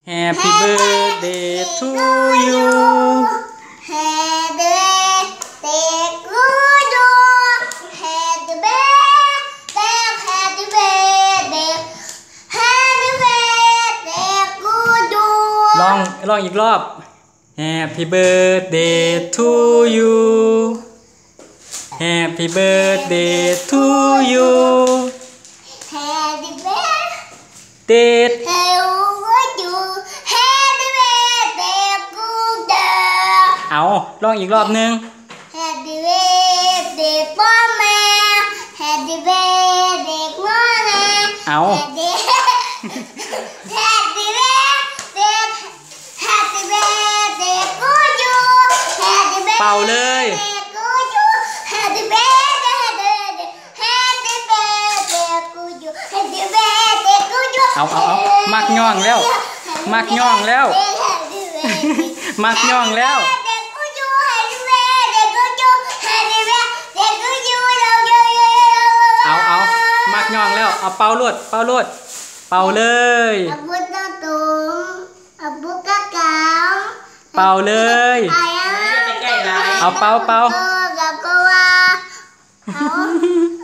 Happy birthday to you Happy birthday to you Happy birthday Happy birthday Happy birthday to you ลองอีกรอบ Happy birthday to you Happy birthday to you Happy birthday Date to you Happy birthday to you เอาลองอีกรอบนึง Happy birthday พ่อแม่ Happy birthday พ่อแม่เอา Happy birthday Happy birthday to you Happy birthday เป่าเลย to you Happy birthday Happy birthday to you Happy birthday to you เอามักย่องแล้ว มักย่องแล้ว มักย่องแล้วเอามักย่องแล้วเอาเป่าลวดเป่าเลยอาบุตรตุมอาบุกะกามเป่าเลยเอาเป่าก็ว่า